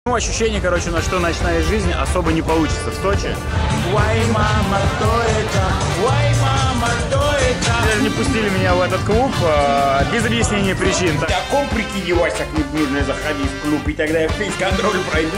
Ну, ощущение, короче, что ночная жизнь особо не получится в Сочи. Ой, мама, кто это? Ой, мама, кто это? Даже не пустили меня в этот клуб без объяснения причин. В таком прикиде, Вася, нужно заходить в клуб, и тогда я фейс-контроль пройду.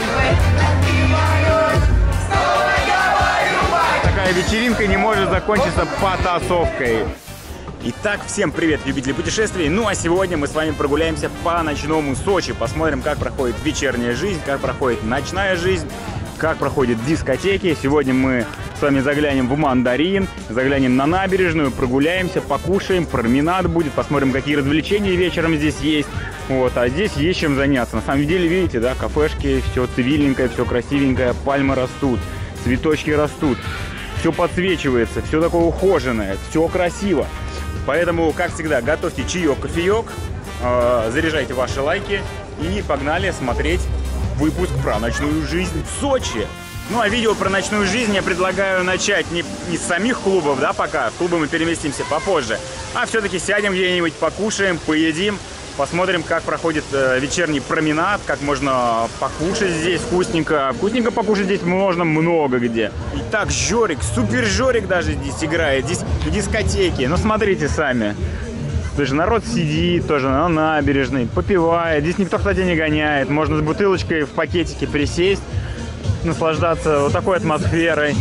Такая вечеринка не может закончиться потасовкой. Итак, всем привет, любители путешествий. Ну а сегодня мы с вами прогуляемся по ночному Сочи. Посмотрим, как проходит вечерняя жизнь, как проходит ночная жизнь, как проходят дискотеки. Сегодня мы с вами заглянем в Мандарин, заглянем на набережную, прогуляемся, покушаем, променад будет, посмотрим, какие развлечения вечером здесь есть. Вот, а здесь есть чем заняться. На самом деле, видите, да, кафешки, все цивильненькое, все красивенькое, пальмы растут, цветочки растут, все подсвечивается, все такое ухоженное, все красиво. Поэтому, как всегда, готовьте чаек, кофеек, заряжайте ваши лайки и погнали смотреть выпуск про ночную жизнь в Сочи. Ну а видео про ночную жизнь я предлагаю начать не с самих клубов, да, пока. В клубы мы переместимся попозже. А все-таки сядем где-нибудь, покушаем, поедим, посмотрим, как проходит вечерний променад, как можно покушать здесь вкусненько. Вкусненько покушать здесь можно много где. Итак, Жорик, супер Жорик даже здесь играет, здесь дискотеки. Ну смотрите сами. Слушай, народ сидит тоже на набережной, попивает. Здесь никто, кстати, не гоняет. Можно с бутылочкой в пакетике присесть, наслаждаться вот такой атмосферой.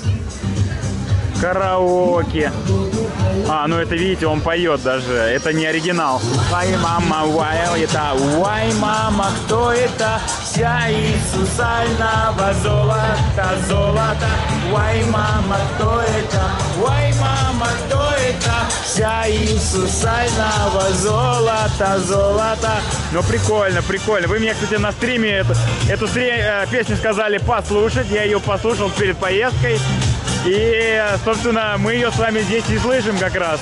Караоке. Ну это, видите, он поет даже. Это не оригинал. Ой, мама, ой, это, ой, мама, кто это? Вся из сусального золота, золота. Ой, мама, кто это? Ой, мама, кто это? Вся из сусального золота, золота. Ну прикольно, прикольно. Вы мне, кстати, на стриме эту песню сказали послушать. Я ее послушал перед поездкой. И, собственно, мы ее с вами здесь и слышим как раз.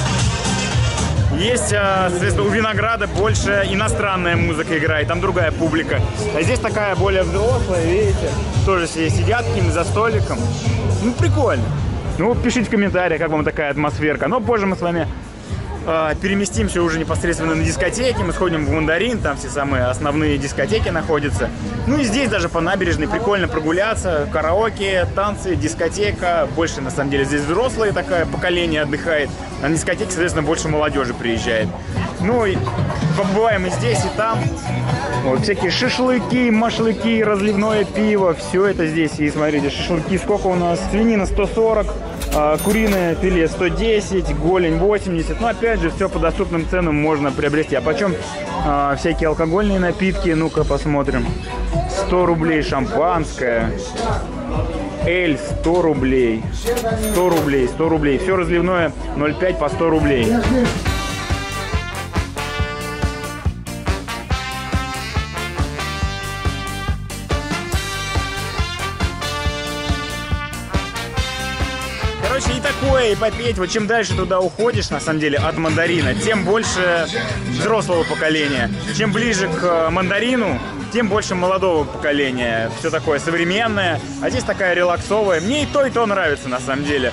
Есть, соответственно, у Винограда больше иностранная музыка играет, там другая публика. А здесь такая более взрослая, видите, тоже все сидят каким-то за столиком. Ну, прикольно. Ну, пишите в комментариях, как вам такая атмосферка. Но позже мы с вами переместимся уже непосредственно на дискотеки. Мы сходим в Мандарин, там все самые основные дискотеки находятся. Ну и здесь даже по набережной прикольно прогуляться. Караоке, танцы, дискотека. Больше, на самом деле, здесь взрослое такое поколение отдыхает. А на дискотеке, соответственно, больше молодежи приезжает. Ну и побываем и здесь, и там. Вот, всякие шашлыки, машлыки, разливное пиво. Все это здесь. И смотрите, шашлыки сколько у нас? Свинина 140. Куриное филе 110, голень 80. Ну, опять же, все по доступным ценам можно приобрести. А почем всякие алкогольные напитки? Ну-ка посмотрим. 100 рублей шампанское. Эль 100 рублей. 100 рублей, 100 рублей. Все разливное 0,5 по 100 рублей. Короче, и такое, и попеть. Вот чем дальше туда уходишь, на самом деле, от Мандарина, тем больше взрослого поколения. Чем ближе к Мандарину, тем больше молодого поколения. Все такое современное. А здесь такая релаксовая. Мне и то нравится, на самом деле.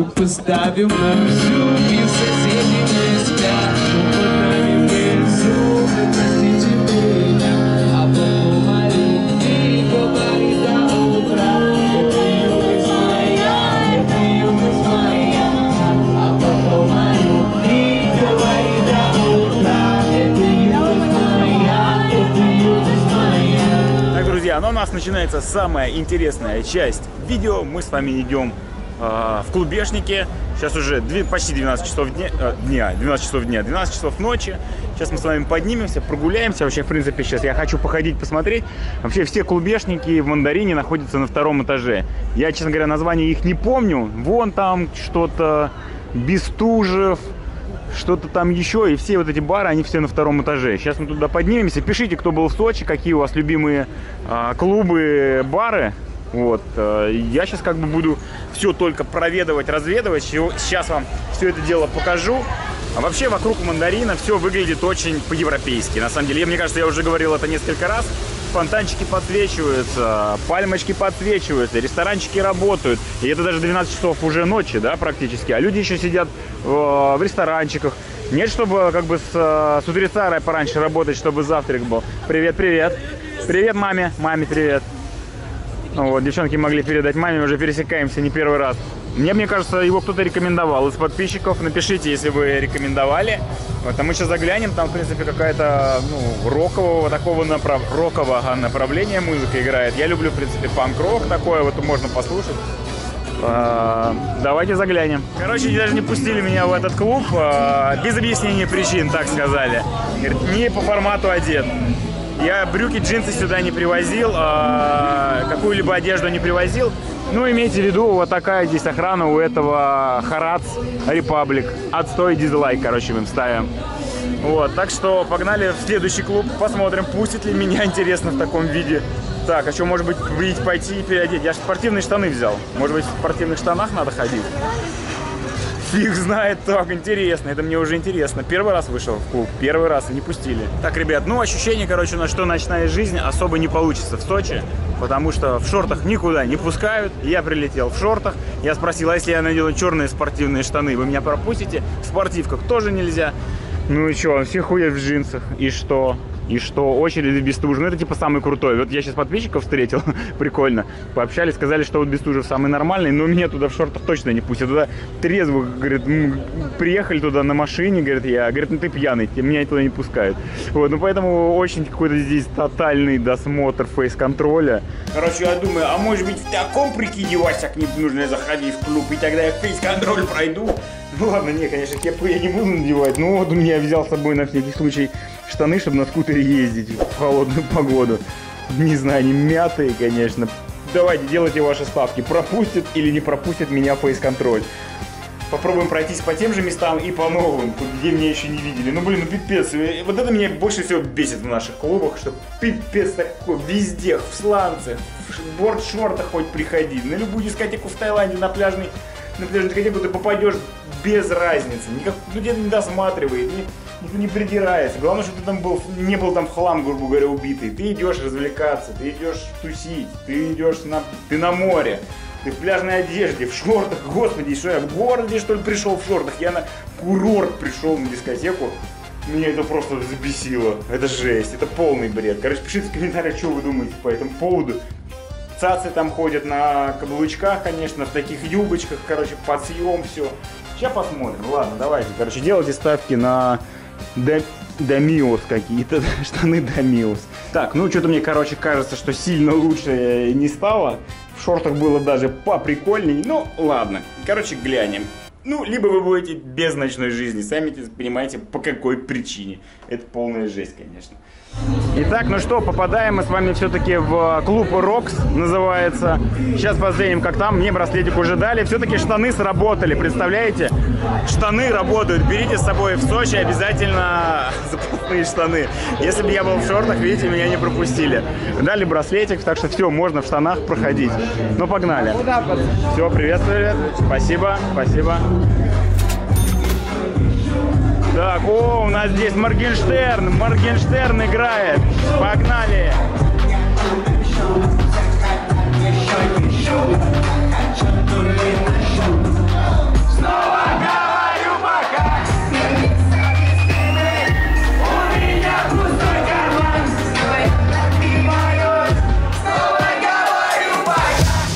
Но у нас начинается самая интересная часть видео. Мы с вами идем в клубешнике. Сейчас уже почти 12 часов дня, 12 часов ночи. Сейчас мы с вами поднимемся, прогуляемся. Вообще, в принципе, сейчас я хочу походить, посмотреть. Вообще, все клубешники в Мандарине находятся на втором этаже. Я, честно говоря, название их не помню. Вон там что-то, Бестужев, что-то там еще, и все вот эти бары, они все на втором этаже. Сейчас мы туда поднимемся. Пишите, кто был в Сочи, какие у вас любимые клубы, бары. Вот. Я сейчас как бы буду все только проведывать, разведывать. Сейчас вам все это дело покажу. А вообще вокруг Мандарина все выглядит очень по-европейски. На самом деле, мне кажется, я уже говорил это несколько раз. Фонтанчики подсвечиваются, пальмочки подсвечиваются, ресторанчики работают. И это даже 12 часов уже ночи, да, практически. А люди еще сидят в ресторанчиках. Нет, чтобы как бы с утреца пораньше работать, чтобы завтрак был. Привет, привет. Привет маме. Маме привет. Ну, вот, девчонки могли передать маме, мы уже пересекаемся не первый раз. Мне кажется, его кто-то рекомендовал из подписчиков. Напишите, если вы рекомендовали. Вот, а мы сейчас заглянем. Там, в принципе, какая-то рокового такого рокового направления музыка играет. Я люблю, в принципе, панк-рок такое. Вот можно послушать. Давайте заглянем. Короче, даже не пустили меня в этот клуб без объяснения причин, так сказали. Говорит, не по формату одет. Я брюки, джинсы сюда не привозил, какую-либо одежду не привозил. Ну, имейте в виду, вот такая здесь охрана у этого Харац Republic. Отстой, дизлайк, короче, мы им ставим. Вот, так что погнали в следующий клуб, посмотрим, пустит ли меня, интересно, в таком виде. Так, а что, может быть, пойти и переодеть? Я же спортивные штаны взял. Может быть, в спортивных штанах надо ходить? Фиг знает, так интересно, это мне уже интересно. Первый раз вышел в клуб, первый раз, и не пустили. Так, ребят, ну ощущение, короче, что ночная жизнь особо не получится в Сочи, потому что в шортах никуда не пускают. Я прилетел в шортах, я спросил, а если я надену черные спортивные штаны, вы меня пропустите? В спортивках тоже нельзя. Ну и что, все ходят в джинсах, и что? И что, очереди в Бестужев, ну это типа самый крутой. Вот я сейчас подписчиков встретил, прикольно. Пообщались, сказали, что вот Бестужев самый нормальный, но меня туда в шортах точно не пустят. Туда трезвых, говорит, приехали туда на машине, говорит, ну ты пьяный, меня туда не пускают. Вот, ну поэтому очень какой-то здесь тотальный досмотр фейс-контроля. Короче, я думаю, а может быть в таком прикиде, Васяк, не нужно заходить в клуб, и тогда я фейс-контроль пройду. Ну ладно, не, конечно, кепку я не буду надевать, но вот у меня взял с собой на всякий случай штаны, чтобы на скутере ездить в холодную погоду. Не знаю, они мятые, конечно. Давайте, делайте ваши ставки, пропустят или не пропустят меня фейс-контроль. Попробуем пройтись по тем же местам и по новым, где меня еще не видели. Ну блин, ну пипец, вот это меня больше всего бесит в наших клубах, что пипец такой, везде, в сланцах, в борт-шортах хоть приходи, на любую дискотеку в Таиланде, на пляжную дискотеку ты попадешь без разницы, никак, ну где-то не досматривает, никто не придирается. Главное, чтобы ты там не был там в хлам, грубо говоря, убитый. Ты идешь развлекаться, ты идешь тусить, ты на море, ты в пляжной одежде, в шортах. Господи, что я в городе, что ли, пришел в шортах? Я на курорт пришел на дискотеку. Меня это просто взбесило. Это жесть, это полный бред. Короче, пишите в комментариях, что вы думаете по этому поводу. Цацы там ходят на каблучках, конечно, в таких юбочках, короче, под съем все. Сейчас посмотрим. Ладно, давайте, короче, делайте ставки на Домиос какие-то, штаны Домиос. Так, ну что-то мне, короче, кажется, что сильно лучше не стало. В шортах было даже поприкольней. Ну, ладно. Короче, глянем. Ну, либо вы будете без ночной жизни, сами понимаете, по какой причине. Это полная жесть, конечно. Итак, ну что, попадаем мы с вами все-таки в клуб Рокс, называется. Сейчас посмотрим, как там. Мне браслетик уже дали. Все-таки штаны сработали, представляете? Штаны работают. Берите с собой в Сочи обязательно запасные штаны. Если бы я был в шортах, видите, меня не пропустили. Дали браслетик, так что все, можно в штанах проходить. Ну, погнали. Все, приветствую, спасибо, спасибо. Так, о, у нас здесь Моргенштерн играет. Погнали. Снова говорю пока. У меня пустой карман. Снова говорю пока.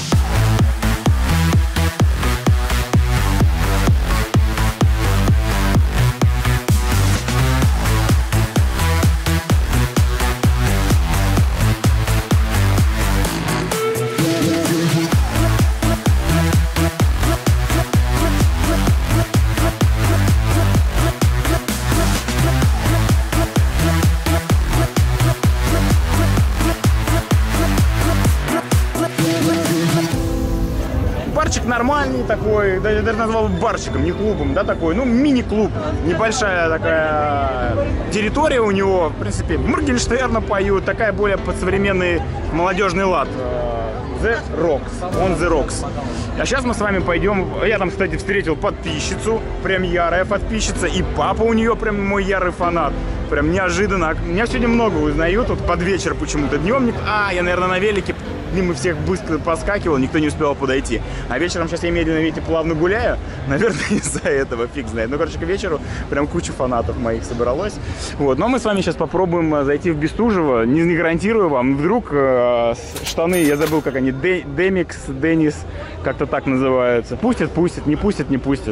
Барчик нормальный такой, я даже назвал барчиком, не клубом, да, такой, ну, мини-клуб. Небольшая такая территория у него, в принципе, Моргенштерна поют, такая более под современный молодежный лад. The Rocks, on the Rocks. А сейчас мы с вами пойдем, я там, кстати, встретил подписчицу, прям ярая подписчица, и папа у нее прям мой ярый фанат. Прям неожиданно. Меня сегодня много узнают, вот под вечер почему-то. Днем, я, наверное, на велике мимо всех быстро проскакивал, никто не успел подойти. А вечером сейчас я медленно, видите, плавно гуляю. Наверное, из-за этого, фиг знает. Ну, короче, к вечеру прям куча фанатов моих собралось. Вот. Но мы с вами сейчас попробуем зайти в Бестужево. Не гарантирую вам. Вдруг штаны, я забыл, как они, Демикс, Денис, как-то так называются. Пустят, пустят, не пустят, не пустят.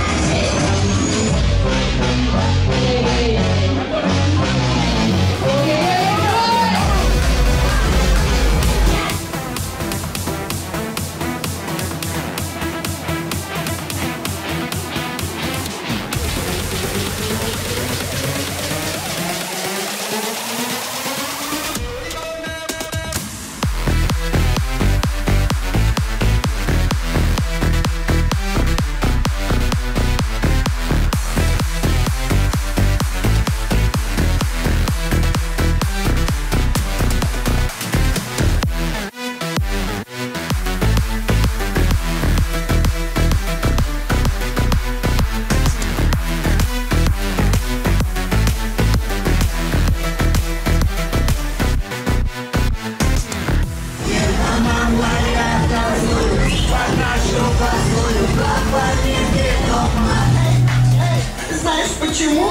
Знаешь почему?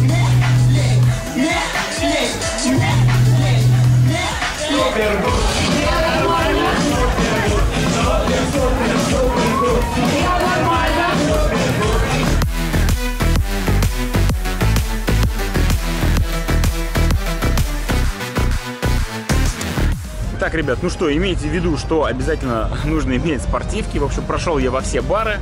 Так, ребят, ну что, имейте в виду, что обязательно нужно иметь спортивки. В общем, прошел я во все бары.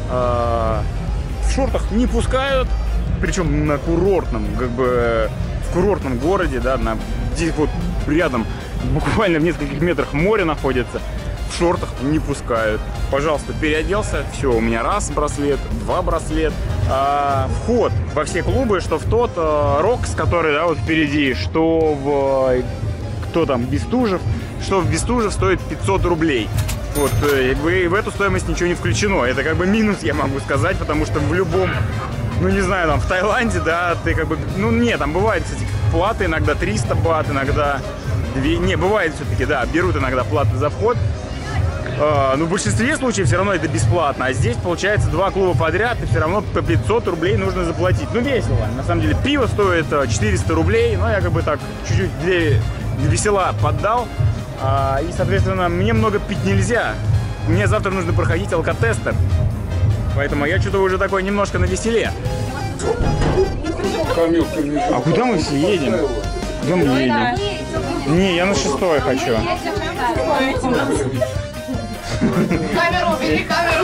В шортах не пускают, причем на курортном, как бы в курортном городе, да, здесь вот рядом, буквально в нескольких метрах море находится. В шортах не пускают. Пожалуйста, переоделся, все, у меня раз браслет, два браслет. Вход во все клубы, что в тот Рокс, который, да, вот впереди, что в кто там, Бестужев, что в Бестужев стоит 500 рублей. Вот, в эту стоимость ничего не включено. Это как бы минус, я могу сказать, потому что в любом, ну не знаю, там в Таиланде, да, ты как бы, ну не, там бывает, кстати, платы иногда 300 бат, иногда 2, не, бывает все-таки, да, берут иногда платы за вход. Но в большинстве случаев все равно это бесплатно, а здесь получается 2 клуба подряд, и все равно по 500 рублей нужно заплатить. Ну весело, на самом деле пиво стоит 400 рублей, но я как бы так чуть-чуть весела поддал. И, соответственно, мне много пить нельзя. Мне завтра нужно проходить алкотестер. Поэтому я что-то уже такой немножко навеселе. А куда мы все едем? Куда мы едем? Не, я на 6-й хочу. Камеру, бери камеру.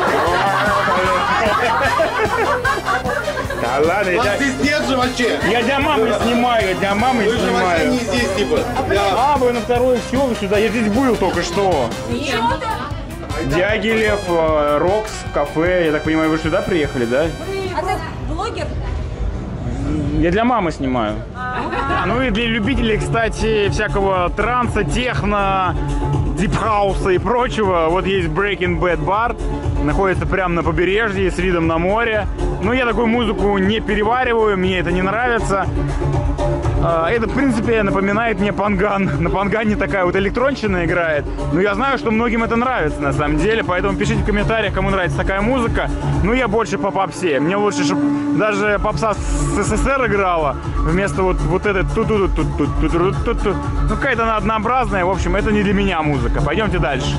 Да ладно, Здесь нет же вообще. я для мамы снимаю, Вы же вообще не здесь, типа. Вы на 2-й, все, вы сюда. Я здесь был только что. Дягилев, Рокс, кафе. Я так понимаю, вы сюда приехали, да? А ты блогер? Я для мамы снимаю. Ну и для любителей, кстати, всякого транса, техно, дипхауса и прочего. Вот есть Breaking Bad бар. Находится прямо на побережье с видом на море. Но я такую музыку не перевариваю, мне это не нравится. Это, в принципе, напоминает мне панган. На пангане такая вот электронщина играет. Но я знаю, что многим это нравится на самом деле. Поэтому пишите в комментариях, кому нравится такая музыка. Ну, я больше по попсе. Мне лучше, чтобы даже попса с СССР играла. Вместо вот этой тут-тут-тут-тут-тут-тут-тут. Ну, какая-то она однообразная. В общем, это не для меня музыка. Пойдемте дальше.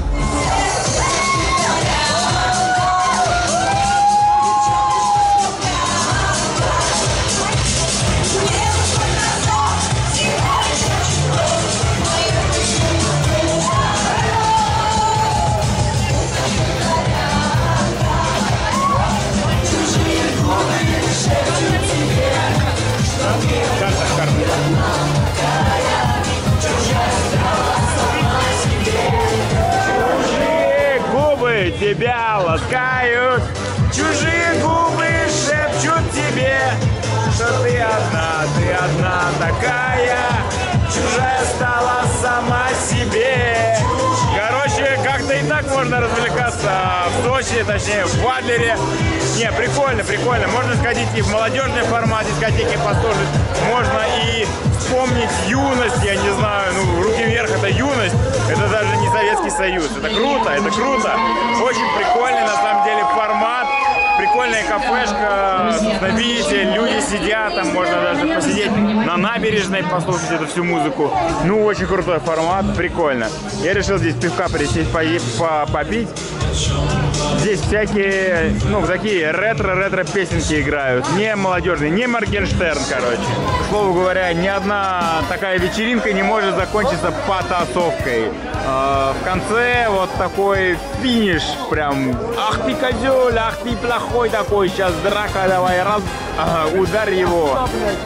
Тебя ласкают, чужие губы шепчут тебе, что ты одна такая, чужая стала сама себе. Короче, как-то и так можно развлекаться в Сочи, точнее в Адлере. Не, прикольно, прикольно. Можно сходить и в молодежный формат дискотеки послушать, можно и вспомнить юность, я не знаю, ну, руки вверх — это юность, это даже не Советский Союз. Это круто, это круто. Очень прикольный на самом деле формат. Прикольная кафешка. Видите, люди сидят, там можно даже посидеть на набережной, послушать эту всю музыку. Ну, очень крутой формат, прикольно. Я решил здесь пивка присесть, попить. Здесь всякие, ну, такие ретро песенки играют. Не молодежные, не Моргенштерн, короче. К слову говоря, ни одна такая вечеринка не может закончиться потасовкой. В конце вот такой финиш, прям, ах ты козел, ах ты плохой такой, сейчас драка, давай, раз, ударь его.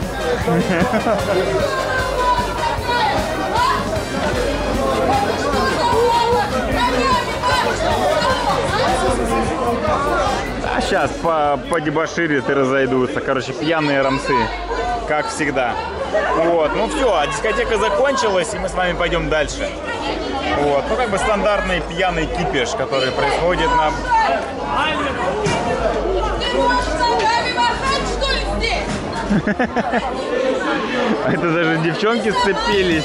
А сейчас подебоширят и разойдутся. Короче, пьяные рамсы, как всегда. Вот, ну все, дискотека закончилась, и мы с вами пойдем дальше. Вот, ну как бы стандартный пьяный кипиш, который происходит на... Это даже девчонки сцепились.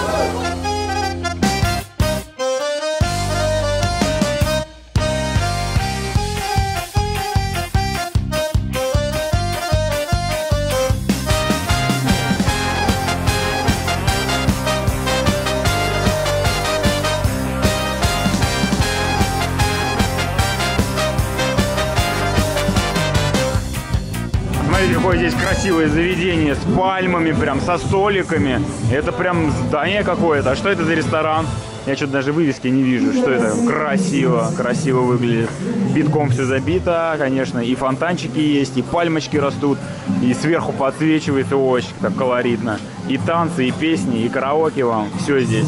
Смотрите, какое здесь красивое заведение с пальмами, прям со столиками. Это прям здание какое-то. А что это за ресторан? Я что-то даже вывески не вижу. Что это? Красиво, красиво выглядит. Битком все забито, конечно. И фонтанчики есть, и пальмочки растут, и сверху подсвечивается очень так колоритно. И танцы, и песни, и караоке вам. Все здесь.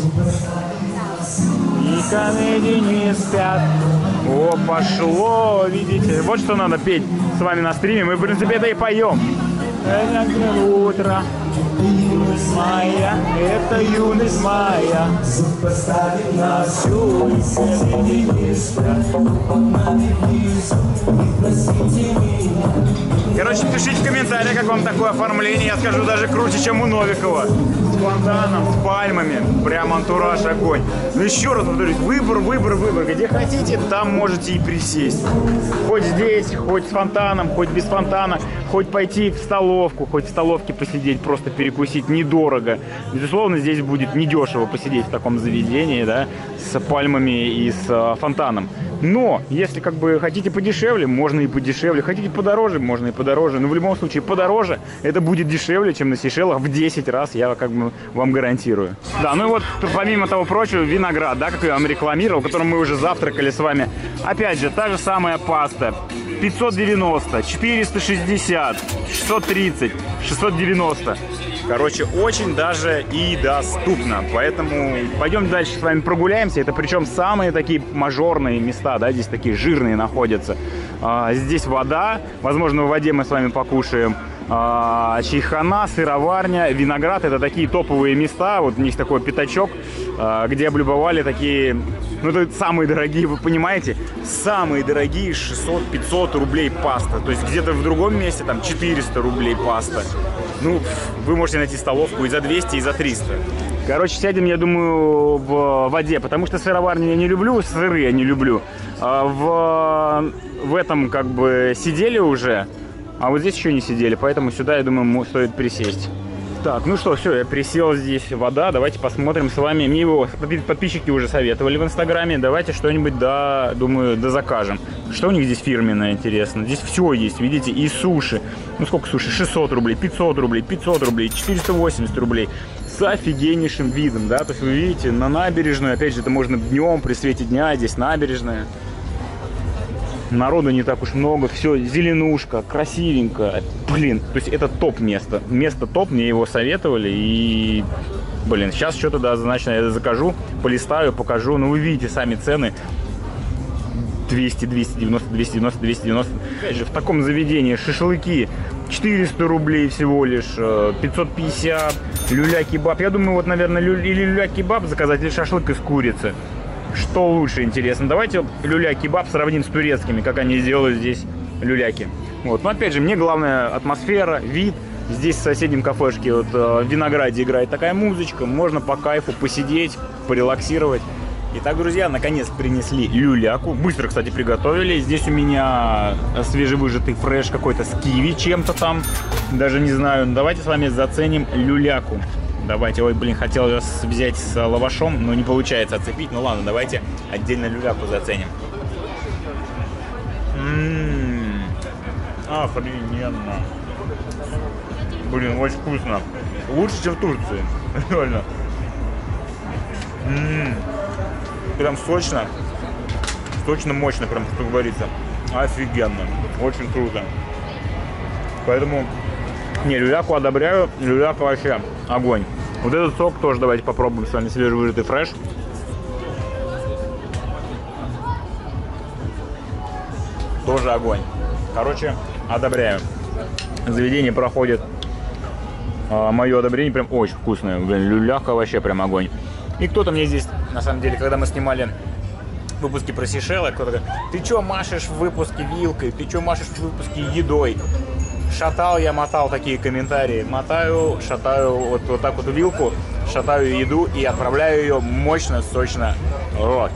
И комедии не спят. О, пошло, видите. Вот что надо петь с вами на стриме. Мы, в принципе, это и поем. Это утро. Юность моя, это юность моя. Короче, пишите в комментариях, как вам такое оформление. Я скажу, даже круче, чем у Новикова. С фонтаном, с пальмами. Прям антураж, огонь. Но еще раз повторюсь, выбор. Где хотите, там можете и присесть. Хоть здесь, хоть с фонтаном, хоть без фонтана. Хоть пойти в столовку, хоть в столовке посидеть, просто перекусить недорого. Безусловно, здесь будет недешево посидеть в таком заведении, да, с пальмами и с фонтаном. Но, если как бы хотите подешевле, можно и подешевле. Хотите подороже, можно и подороже. Но в любом случае подороже, это будет дешевле, чем на Сейшелах в 10 раз, я как бы вам гарантирую. Да, ну и вот, помимо того прочего, виноград, да, как я вам рекламировал, которым мы уже завтракали с вами. Опять же, та же самая паста. 590, 460, 630, 690. Короче, очень даже и доступно. Поэтому пойдем дальше с вами прогуляемся. Это причем самые такие мажорные места, да, здесь такие жирные находятся. Здесь вода. Возможно, в воде мы с вами покушаем. Чайхана, сыроварня, виноград. Это такие топовые места. Вот у них такой пятачок, где облюбовали такие... Ну, это самые дорогие, вы понимаете? Самые дорогие 600-500 рублей паста. То есть где-то в другом месте там 400 рублей паста. Ну, вы можете найти столовку и за 200, и за 300. Короче, сядем, я думаю, в воде, потому что сыроварню я не люблю, сыры я не люблю. В этом как бы сидели уже, а вот здесь еще не сидели, поэтому сюда, я думаю, стоит присесть. Так, ну что, все, я присел, здесь вода, давайте посмотрим с вами. Мне его подписчики уже советовали в Инстаграме, давайте что-нибудь, да, думаю, да закажем. Что у них здесь фирменное, интересно? Здесь все есть, видите, и суши. Ну сколько суши? 600 рублей, 500 рублей, 500 рублей, 480 рублей. С офигеннейшим видом, да, то есть вы видите, на набережную, опять же, это можно днем, при свете дня, здесь набережная. Народу не так уж много, все, зеленушка, красивенько. Блин, то есть это топ место. Место топ, мне его советовали. И, блин, сейчас что-то, да, значит, я закажу, полистаю, покажу. Ну, вы видите сами цены. 200, 290, 290, 290. Опять же, в таком заведении шашлыки 400 рублей всего лишь, 550, люля-кебаб. Я думаю, вот, наверное, или люля-кебаб заказать, или шашлык из курицы. Что лучше, интересно? Давайте люля-кебаб сравним с турецкими, как они делают здесь люляки. Вот. Но опять же, мне главное атмосфера, вид. Здесь в соседнем кафешке вот, в Винограде играет такая музычка. Можно по кайфу посидеть, порелаксировать Итак, друзья, наконец принесли люляку. Быстро, кстати, приготовили. Здесь у меня свежевыжатый фреш какой-то с киви чем-то там. Даже не знаю. Давайте с вами заценим люляку. Давайте. Ой, блин, хотел ее взять с лавашом, но не получается отцепить. Ну ладно, давайте отдельно люляку заценим. Охрененно. Блин, очень вкусно. Лучше, чем в Турции. Реально. Прям сочно. Сочно-мощно, прям, что говорится. Офигенно. Очень круто. Поэтому, не, люляку одобряю. Люляка вообще огонь. Вот этот сок тоже давайте попробуем с вами, свежевыжатый фреш. Тоже огонь. Короче, одобряю. Заведение проходит. Мое одобрение прям очень вкусное. Блин, люляка вообще прям огонь. И кто-то мне здесь, на самом деле, когда мы снимали выпуски про Сейшелы, кто-то говорит: ты чё машешь в выпуске вилкой, ты чё машешь в выпуске едой? Шатал я, мотал такие комментарии. Мотаю, шатаю вот так вот вилку, шатаю еду и отправляю ее мощно, сочно в рот.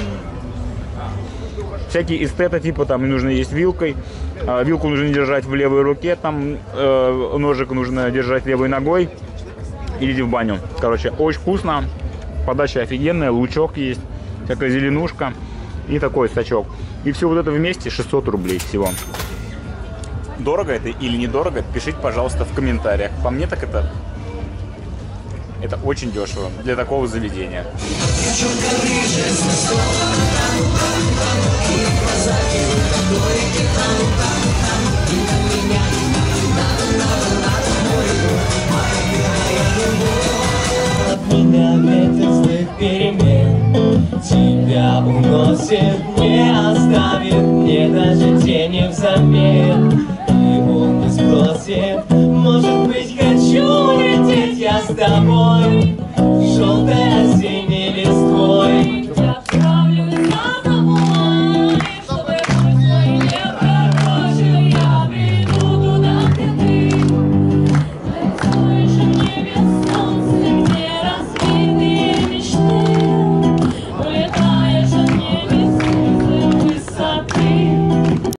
Всякие эстеты, типа там нужно есть вилкой, вилку нужно держать в левой руке, там ножик нужно держать левой ногой. Идите в баню. Короче, очень вкусно. Подача офигенная, лучок есть, всякая зеленушка и такой сачок. И все вот это вместе 600 рублей всего. Дорого это или недорого, пишите, пожалуйста, в комментариях. По мне так это очень дешево для такого заведения. Меня ветер злых перемен тебя уносит, не оставит мне даже тени взамен. И он не спросит, может быть, хочу лететь я с тобой.